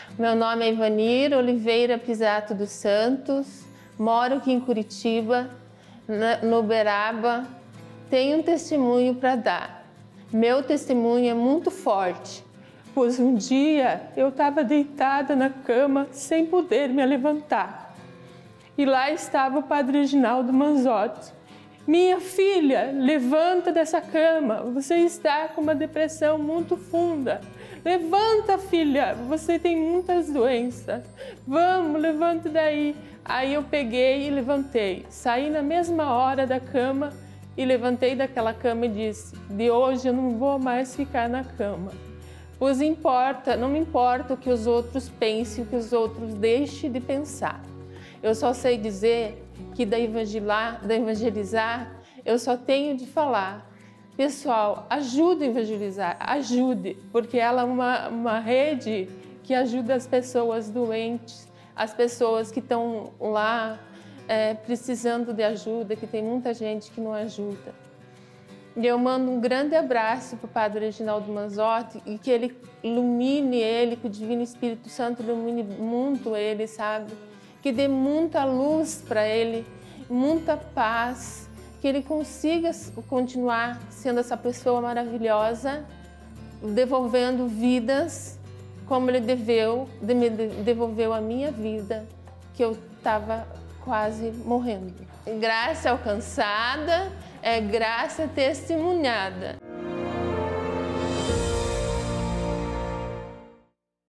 Meu nome é Ivanir Oliveira Pisato dos Santos, moro aqui em Curitiba, no Uberaba. Tenho um testemunho para dar. Meu testemunho é muito forte, pois um dia eu estava deitada na cama sem poder me levantar. E lá estava o Padre Reginaldo Manzotti. Minha filha, levanta dessa cama, você está com uma depressão muito funda. Levanta, filha, você tem muitas doenças. Vamos, levanta daí. Aí eu peguei e levantei. Saí na mesma hora da cama e levantei daquela cama e disse: de hoje eu não vou mais ficar na cama. Pois não me importa o que os outros pensem, o que os outros deixem de pensar. Eu só sei dizer que da evangelizar, eu só tenho de falar: pessoal, ajude a evangelizar, ajude, porque ela é uma rede que ajuda as pessoas doentes, as pessoas que estão lá precisando de ajuda, que tem muita gente que não ajuda. E eu mando um grande abraço para o Padre Reginaldo Manzotti e que ele ilumine ele, que o Divino Espírito Santo ilumine muito ele, sabe? Que dê muita luz para ele, muita paz, que ele consiga continuar sendo essa pessoa maravilhosa, devolvendo vidas como ele devolveu a minha vida, que eu estava quase morrendo. Graça alcançada é graça testemunhada.